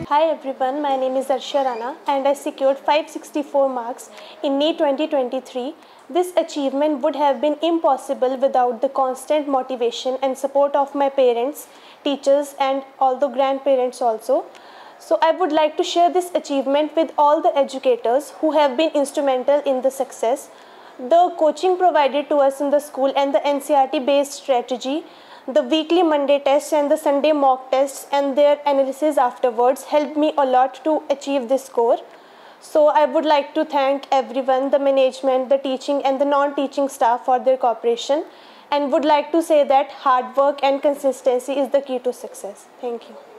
Hi everyone, my name is Arshia Rana and I secured 564 marks in NEET 2023. This achievement would have been impossible without the constant motivation and support of my parents, teachers and all the grandparents also. So I would like to share this achievement with all the educators who have been instrumental in the success. The coaching provided to us in the school and the NCERT based strategy, the weekly Monday tests and the Sunday mock tests and their analysis afterwards helped me a lot to achieve this score. So I would like to thank everyone, the management, the teaching and the non-teaching staff for their cooperation, and would like to say that hard work and consistency is the key to success. Thank you.